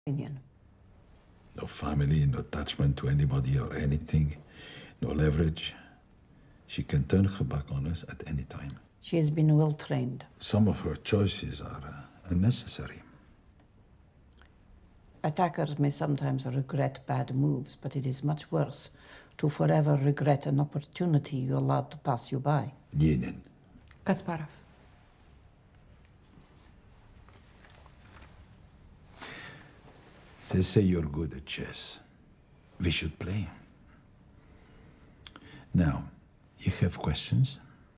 opinion. No family, no attachment to anybody or anything, no leverage. She can turn her back on us at any time. She has been well trained. Some of her choices are unnecessary. Attackers may sometimes regret bad moves, but it is much worse to forever regret an opportunity you allowed to pass you by. Yinin. Kasparov. They say you're good at chess. We should play. Now, you have questions?